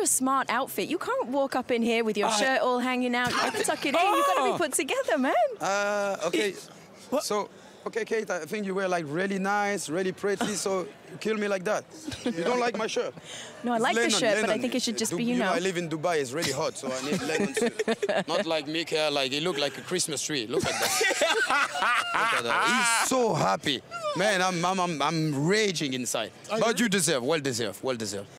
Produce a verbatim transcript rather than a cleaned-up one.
a smart outfit. You can't walk up in here with your I, shirt all hanging out. You have to tuck it in. Oh. You've got to be put together, man. Uh, okay. What? So, okay, Kate, I think you were like really nice, really pretty, so you kill me like that. You don't like my shirt? No, I It's like lemon, the shirt, lemon. but I think it should just Du be, you know. I live in Dubai, it's really hot, so I need lemon too. Not like Mick here, like he look like a Christmas tree. Look at that. Look at that. He's so happy. Man, I'm, I'm, I'm, I'm raging inside. But you deserve, well deserved, well deserved.